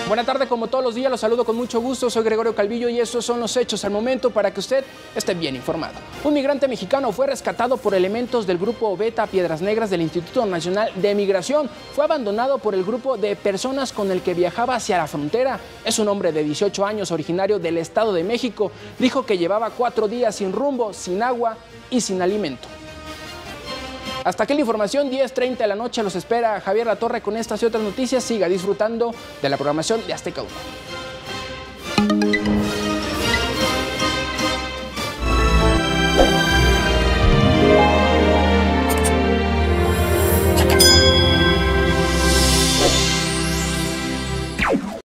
Buenas tardes, como todos los días, los saludo con mucho gusto. Soy Gregorio Calvillo y estos son los hechos al momento para que usted esté bien informado. Un migrante mexicano fue rescatado por elementos del grupo Beta Piedras Negras del Instituto Nacional de Migración. Fue abandonado por el grupo de personas con el que viajaba hacia la frontera. Es un hombre de 18 años, originario del Estado de México. Dijo que llevaba 4 días sin rumbo, sin agua y sin alimento. Hasta aquí la información, 10:30 de la noche los espera Javier Latorre con estas y otras noticias. Siga disfrutando de la programación de Azteca 1.